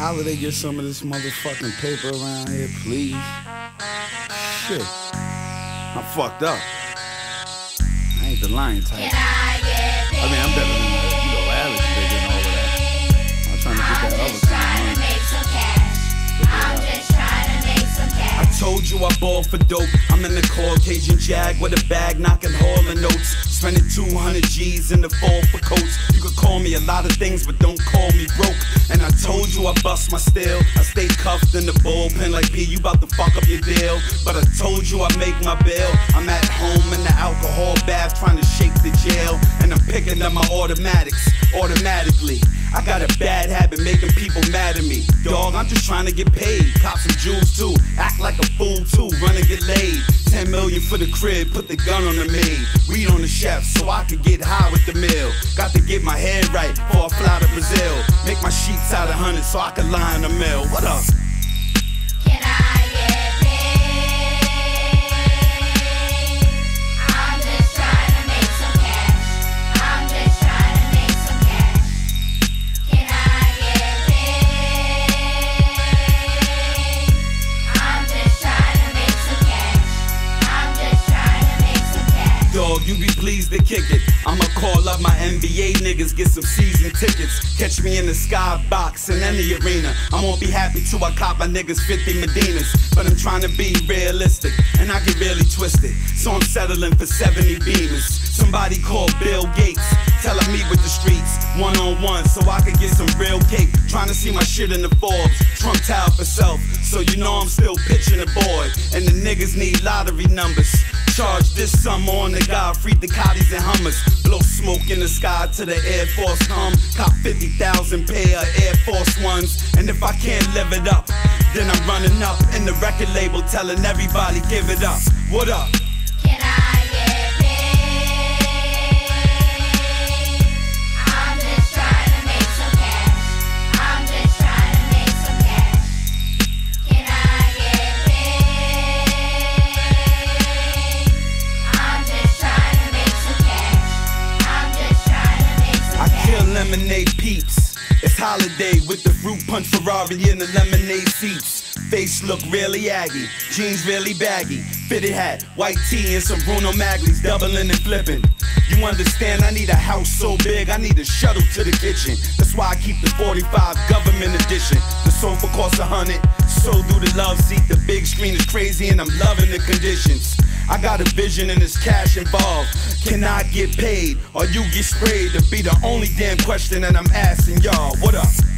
Holiday, get some of this motherfucking paper around here, please. Shit. I'm fucked up. I ain't the lion type. I mean, I'm better than Alex Big and all of that. I'm trying to get that other kind of money. I told you I ball for dope. I'm in the Caucasian Jag with a bag knocking Hall and Notes. Spending 200 G's in the fall for coats. You could call me a lot of things, but don't call me broke. And I told you I bust my steel. I stay cuffed in the bullpen like P, you bout to fuck up your deal. But I told you I make my bail. I'm at home in the alcohol bath trying to shake the jail. And I'm picking up my automatics automatically. I got a bad habit making people mad at me. Dog, I'm just trying to get paid. Cop some jewels too. Act like a fool too. Run and get laid. 10 million for the crib. Put the gun on the maid. Weed on the chef so I could get high with the meal. Got to get my head right before I fly to Brazil. Make my sheets out of hundreds so I can lie in the mill. What up? Dog, you be pleased to kick it. I'ma call up my NBA niggas, get some season tickets. Catch me in the skybox in any arena. I won't be happy till I cop my niggas 50 Medinas. But I'm trying to be realistic, and I get really twisted. So I'm settling for 70 Beamers. Somebody call Bill Gates, tell him meet with the streets, one-on-one, so I can get some real cake. Trying to see my shit in the Forbes, Trump towel for self. So you know I'm still pitching a boy, and the niggas need lottery numbers. Charge this summer on the guy, free Ducatis and Hummers. Blow smoke in the sky till the Air Force come. Cop 50,000 pair of Air Force Ones. And if I can't live it up, then I'm running up in the record label telling everybody give it up. What up? Lemonade peeps. It's holiday with the fruit punch Ferrari in the lemonade seats. Face look really aggy, jeans really baggy. Fitted hat, white tee and some Bruno Magli's, doubling and flipping. You understand, I need a house so big, I need a shuttle to the kitchen. That's why I keep the 45 government edition. The sofa costs 100, so do the love seat. The big screen is crazy and I'm loving the conditions. I got a vision and there's cash involved. Can I get paid or you get sprayed? To be the only damn question that I'm asking y'all. What up?